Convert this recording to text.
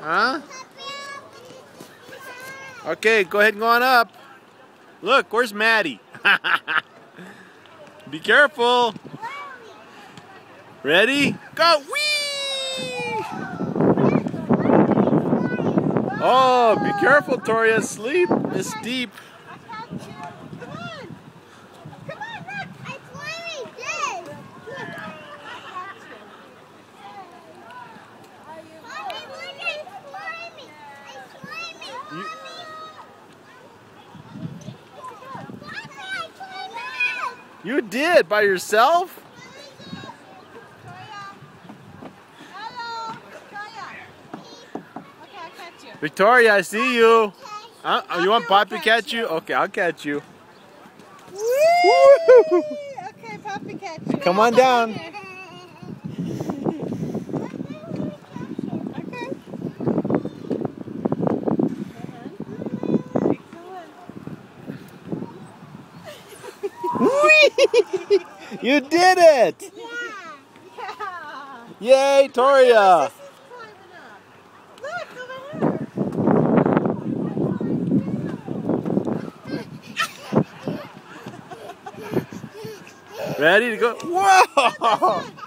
Huh? Okay, go ahead and go on up. Look, where's Maddie? Be careful. Ready? Go! Whee! Oh, be careful, Toria. Sleep is steep. You did by yourself? Victoria, I see you. You want Poppy to catch you? Okay, I'll catch you. Woo! Okay, Poppy catch you. Come on down. You did it! Yeah. Yay, Toria! Look, over here. Ready to go? Whoa!